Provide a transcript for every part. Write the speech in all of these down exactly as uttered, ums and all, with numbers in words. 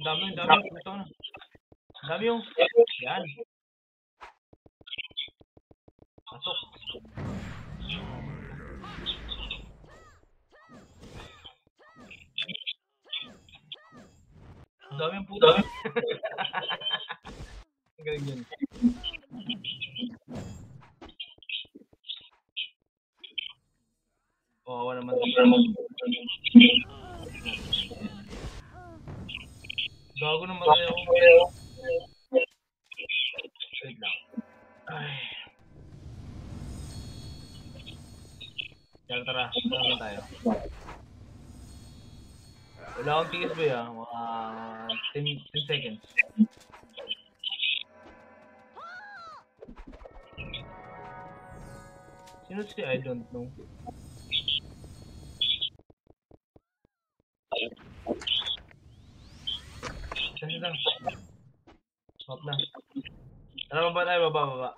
dami, dami. Ito na. Dami yung... Yan. Pasok. Dami yung puto. Ang galing yun. Oo, wala naman. Gago naman tayo. Wait lang. Ay. Tara, tara. Tara tayo. Wala akong T S B ah. Mga ten seconds. Sino si I don't know? Kasi lang. Swap na. Tara, baba tayo. Baba, baba.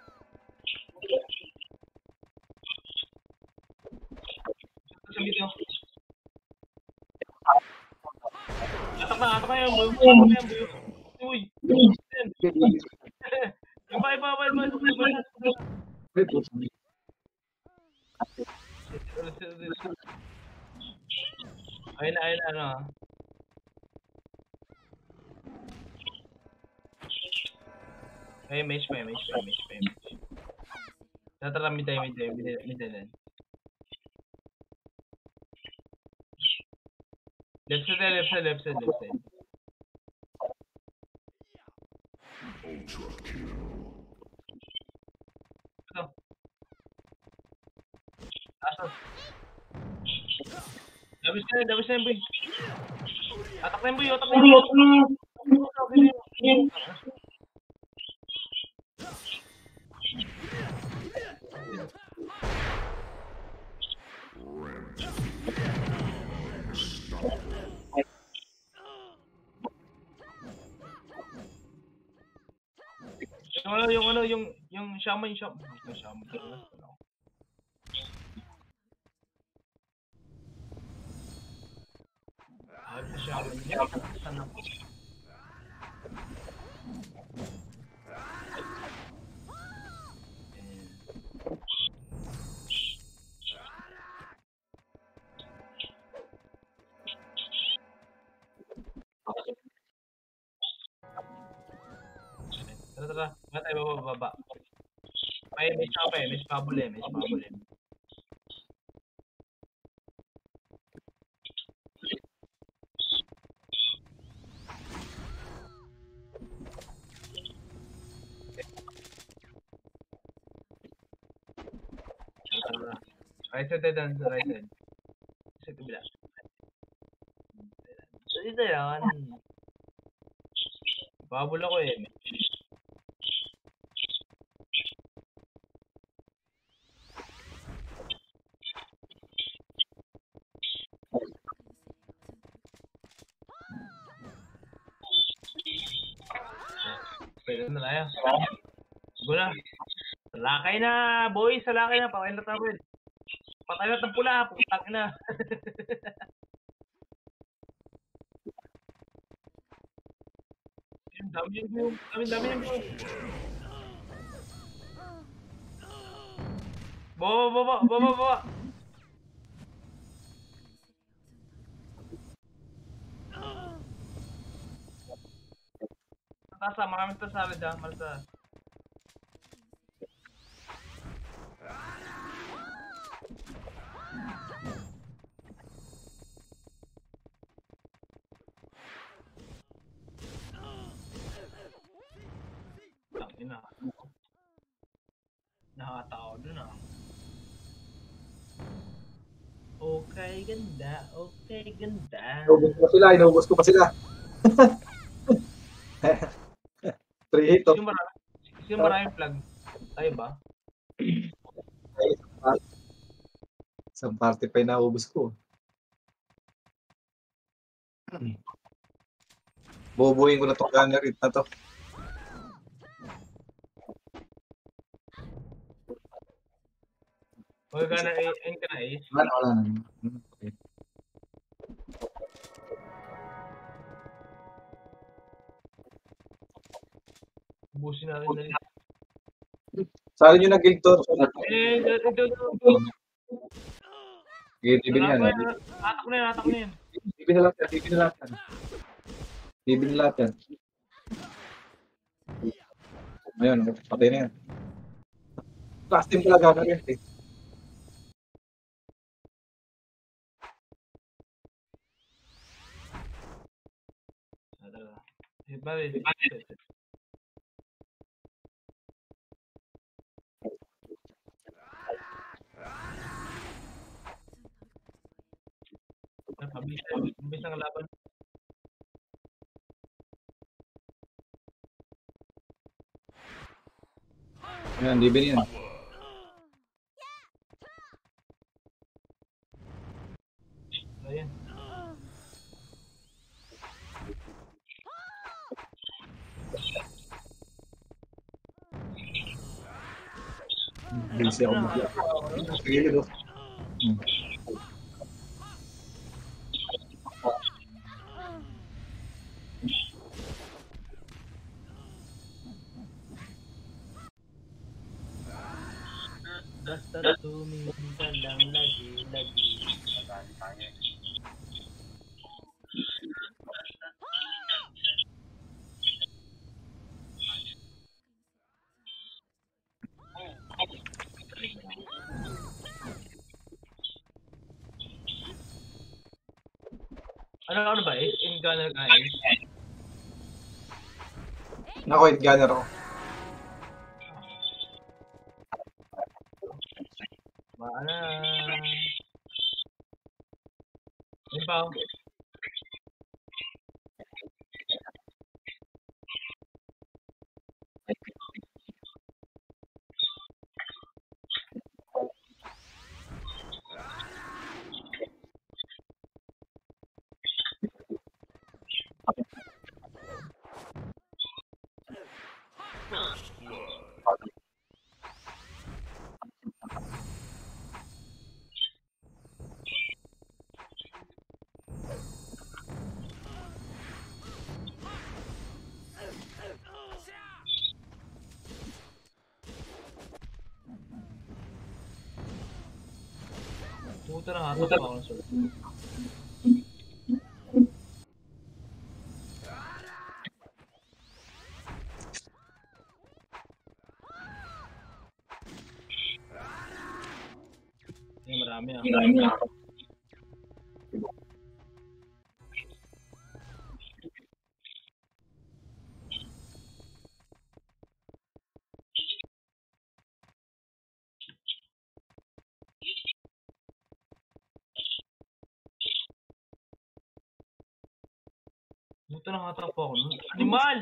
Sa video. Atak na, atak na yan. Atak na yan, boy. Uy. Iba, iba, iba, iba, iba. Ayun na, ayun na, ano. Ay, mage pa, mage pa, mage pa, mage. Tatara, mid tayo, mid tayo, mid tayo. Left side, left side, left side, left side. Ultra kill. Ito. Aso. Dabis na, dabis na yung boy. Atak na yung boy, atak na yung boy. Okay na yun. Yung ano, yung ano, yung yung shaman, yung shaman. Yung shaman. Ah, yung shaman. Sana po. Tara, tara. Tara tayo, baba, baba. May, may shop eh. May spabble eh. May spabble eh. Right side tayo doon, sa right side. Sa kabila. So, ito yan. Babul ako eh. Pwede na tayo. Siguro na. Salakay na, boy. Salakay na. Patay na tayo. Patay na ng pula. Putang na. Dami yung view. Dami, dami yung view. Baba, baba, baba, baba. Tasa, maraming tasalid ha. Malasa. Ina. Nakakatawa dun ah. Okay, ganda. Okay, ganda. Inubos ko pa sila. Inubos ko pa sila. Three hit oh. Sino maraming, sino maraming flag? Tayo ba? Isang party pa yung naubos ko. Bubuhin ko na itong gunner hit na to. Huwag ka na end ka na eh. Wala, wala na. Okay. Ubusin natin dali. Saan nyo nag-guild to? Eh, ito, ito, ito. Sige, tibin yan. Atak na yan, atak na yan. Tibin na lahat yan, tibin na lahat yan. Tibin na lahat yan. Ayun, patay na yan. Last team pala gagawin eh. Bale, mabilis mabilis ang laban. Ayan, tibin yan. Ayan. Bilis ako mag- Sige, ito. Hmm. Basta tumingin lang lagi-lagi. Ano ano ba eh? In gunner guys. Nako, hit gunner ako. Maana. Ano pa? Puta na hatak pa ako sa eh, marami ah. Marami ako. Puta na hatak pa ako. Animal!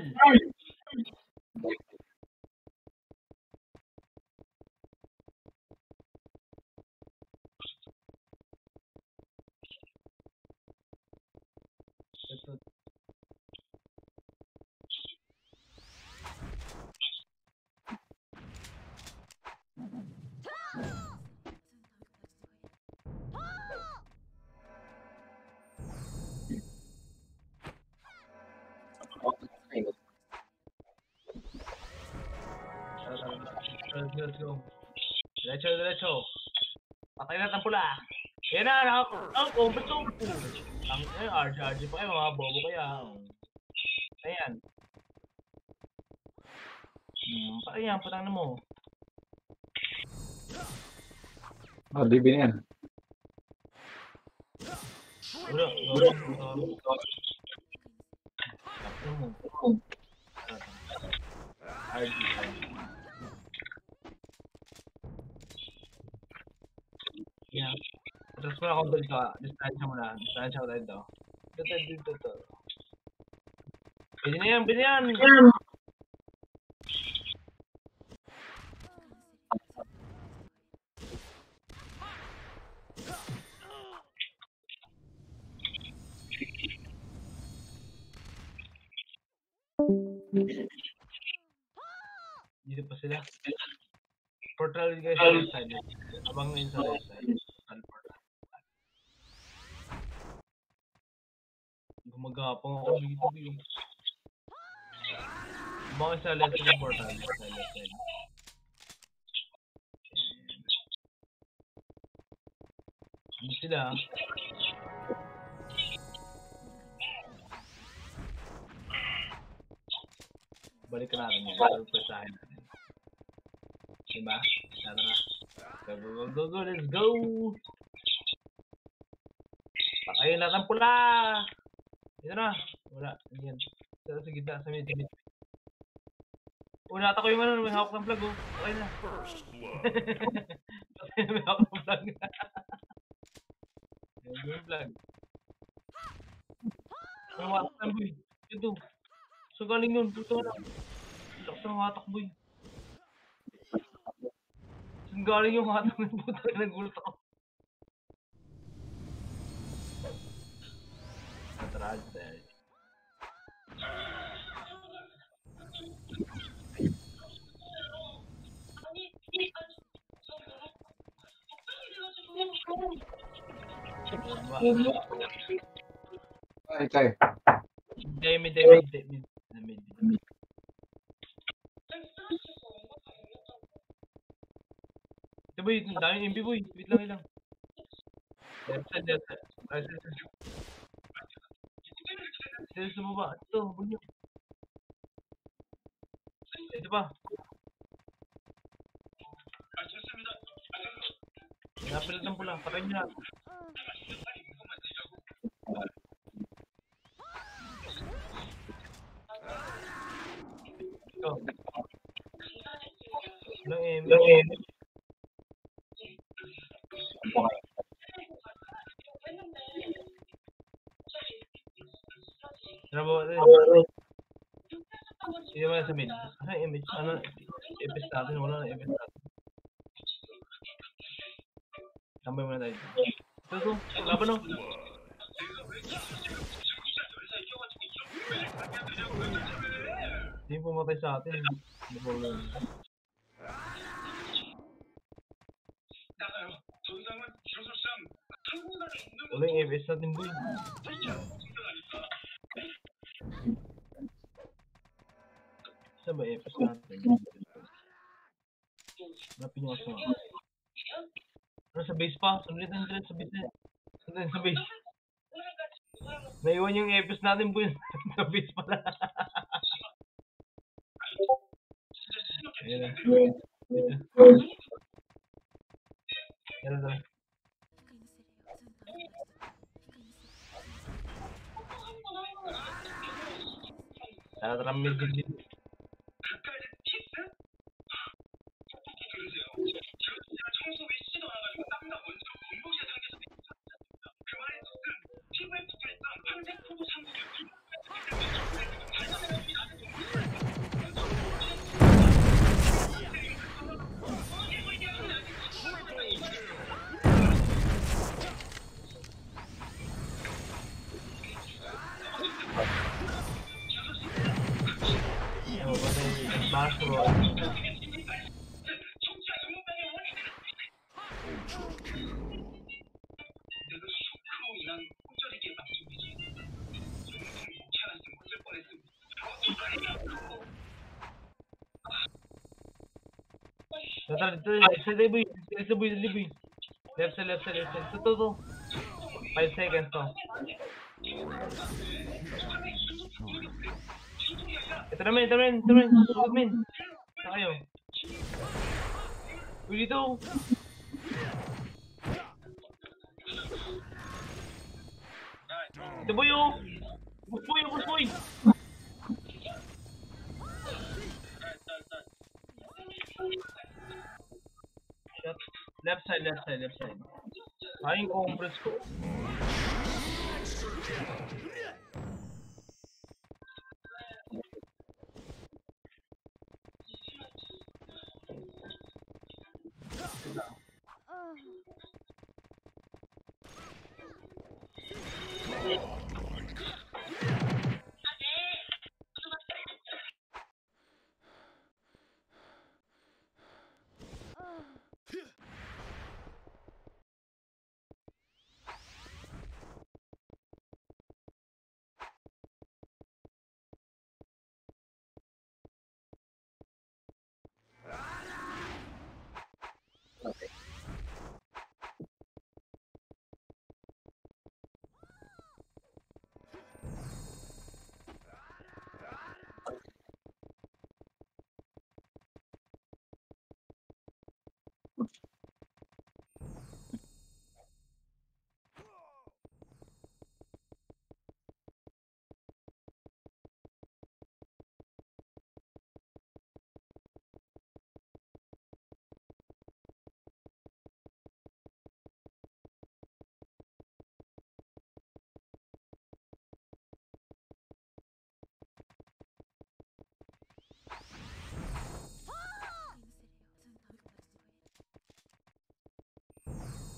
Ito. Let's go, let's go. Diretso, diretso. Patay na ang pula. Yan na, nakako. Ang combat to. Ang eh, R G R G pa kayo, mga bobo kaya. Ayan. Hmm, patay yan, putang na mo. Ah, tibin yan. Ulo, ulo, ulo. Ano mo? R G. Yeah. Tapos mo na akong doon ka. Distansya mo na. Distansya ko tayo dito. Dito, dito, dito. Pwede na yan, pwede yan! Dito pa sila. Portal guys sa left side. Abang ngayon sa left side. Portal. Gumagapang ako dito. Mga sa left side ng portal. Left side, left side. Ano sila? Balikan natin yan. Pagpasahin natin. Diba? Tara. Go, go, go, go, go. Let's go! Patayin natin ang pula! Ito na. Wala. Yan. Sa sa gitna. Sa mid. Sa mid. Oh, nata ko yung ano. May hawak ng flag. Oh. Okay na. Patay na may hawak ng flag. Yan yung flag. Ang watak ng boy. Ito. So galing yun. Puto na. Lakas ng watak boy. Saan galing yung watak ng puto na nagulat ako. Matrag dahil. Ay, tayo. Mid, mid, mid, mid, mid, mid. Ito boy, ang daming M P boy. Wait lang, wait lang. Left side, left side. Right side, right side. Ito sa baba. Ito, bunyo. Ito pa. Napilit ng pula. Patayin nyo na. Ito. Ilang M. Ilang M. Tara ba? Hindi mo na sa mid. Ano yung image? Ano? Epis natin. Wala na epis natin. Tambay muna tayo. Ito, ito. Laban o. Hindi pumatay sa atin. Hindi problem. Wala yung epis natin boy. Saan ba epis natin? Hanapin nyo kasi. Ano sa base pa? Sunod natin dyan sa base. Sunod natin sa base. Naiwan yung epis natin boy. Sa base pala. Ayan na. Dito. Ayan na. Tara tara mid mid mid. Oh, patay. Bash bro. Tara, dito, sa liboy, sa liboy, sa liboy. Left side, left side, left side. Ito, ito. five seconds to. Ito naman, ito naman, ito naman. Sugod min. Saan kayo? Uy, dito. Ito boy, oh. Push boy, push boy. Left side, left side, left side. Ayun ko, compress ko.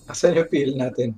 Asan yung feel natin?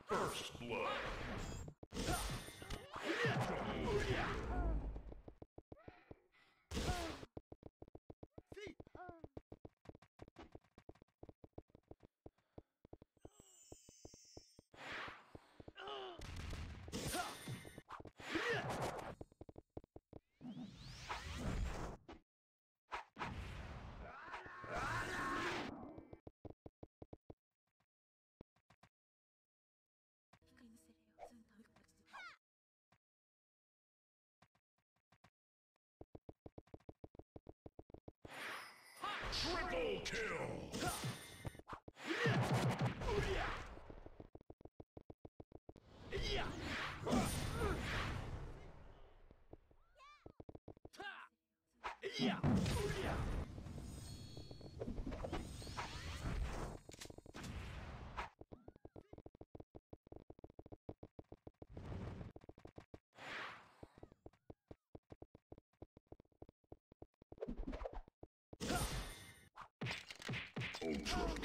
First blood. Triple kill! Ultra